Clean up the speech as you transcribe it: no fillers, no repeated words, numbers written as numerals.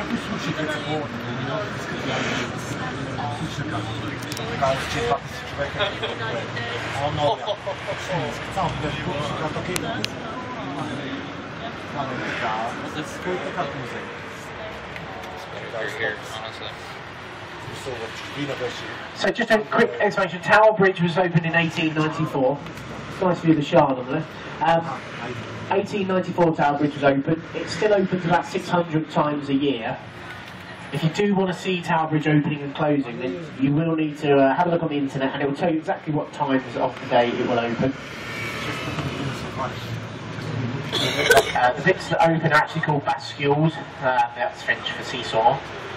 jakby słusznie to było, słusznie każdy 2000 człowieka, ono, całą weszło, na to kiedy mamy taka, taka muzyka. Here, honestly. So just a quick explanation. Tower Bridge was opened in 1894. Nice view of the Shard on the left. 1894 Tower Bridge was opened. It's still open to about 600 times a year. If you do want to see Tower Bridge opening and closing, then you will need to have a look on the internet, and it will tell you exactly what times of the day it will open. The bits that open are actually called bascules. That's French for seesaw.